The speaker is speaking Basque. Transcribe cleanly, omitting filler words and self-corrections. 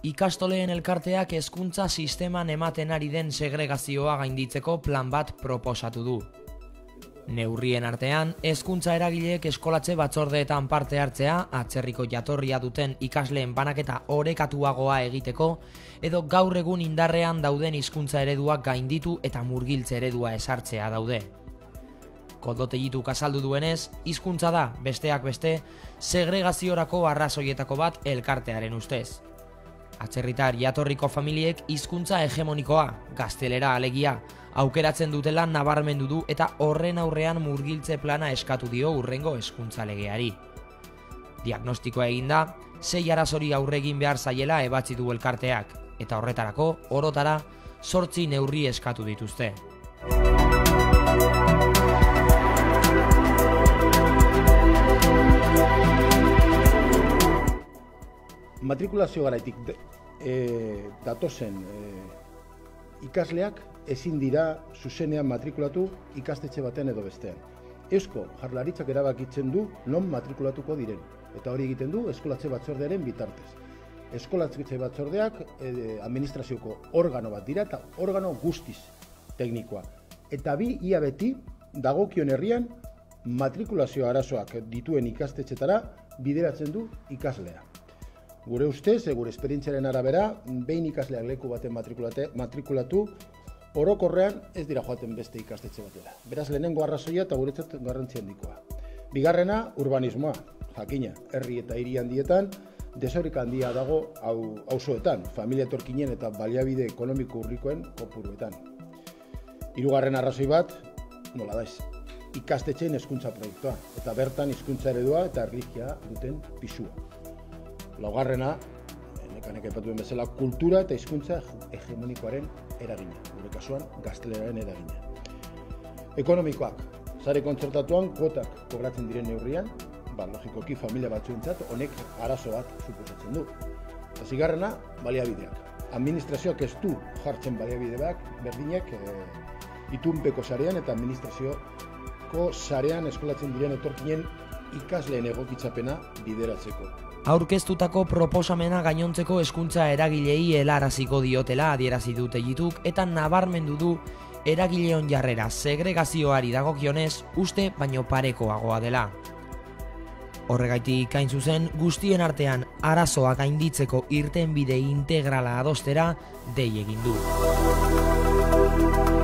Ikastoleen elkarteak hezkuntza sisteman ematen ari den segregazioa gainditzeko plan bat proposatu du. Neurrien artean, hezkuntza eragileek eskolatze batzordeetan parte hartzea, atzerriko jatorria duten ikasleen banaketa orekatuagoa egiteko, edo gaur egun indarrean dauden hizkuntza ereduak gainditu eta murgiltze eredua esartzea daude. Koldotegituk azaldu duenez, hizkuntza da, besteak beste, segregaziorako arrazoietako bat elkartearen ustez. Atzerritar jatorriko familiek hizkuntza hegemonikoa, gaztelera alegia, aukeratzen dutela nabarmendu du eta horren aurrean murgiltze plana eskatu dio hurrengo hezkuntza legeari. Diagnostikoa eginda, 6 arazori aurre egin behar zaiela ebatzi du elkarteak, eta horretarako, orotara, 8 neurri eskatu dituzte. Matrikulazio garaitik datozen ikasleak ezin dira zuzenean matrikulatu ikastetxe baten edo bestean. Eusko Jaurlaritzak erabakitzen du non matrikulatuko diren, eta hori egiten du eskolatze batzordearen bitartez. Eskolatze batzordeak administrazioko organo bat dira eta organo guztiz teknikoa. Eta ia beti dagokion herrian matrikulazio arazoak dituen ikastetxetara bideratzen du ikaslea. Gure ustez, gure esperientziaren arabera, behin ikasleak leku baten matrikulatu, orokorrean ez dira joaten beste ikastetxe batera. Beraz, lehenengo arrazoia eta guretzat garrantzi handikoa. Bigarrena, urbanismoa, jakina, herri eta hiri handietan, desoreka handia dago auzoetan, familia etorkinen eta baliabide ekonomiko urrikoen kopuruetan. Hirugarren arrazoi bat, nola daiz, ikastetxeen hezkuntza proiektua, eta bertan hizkuntza eredua eta erlijia duten pisua. Laugarrena, nekanek aipatu den bezala, kultura eta hizkuntza hegemonikoaren eragina, gure kasuan gazteleraren eragina. Ekonomikoak, sare kontzertatuan kuotak kobratzen diren neurrian, logikoki familia batzuentzat honek arazo bat suposatzen du. Eta zigarrena, baliabideak. Administrazioak ez du jartzen baliabideak berdinak itunpeko sarean eta administrazioko sarean eskolatzen diren etorkinen ikasleen egokitzapena bideratzeko. Aurkeztutako proposamena gainontzeko hezkuntza eragilei helaraziko diotela adierazi du Tegituk eta nabarmendu du eragileon jarrera segregazioari dagokionez uste baino parekoagoa dela. Horregaitik hain zuzen guztien artean arazoak gainditzeko irtenbide integrala adostera dei egin du.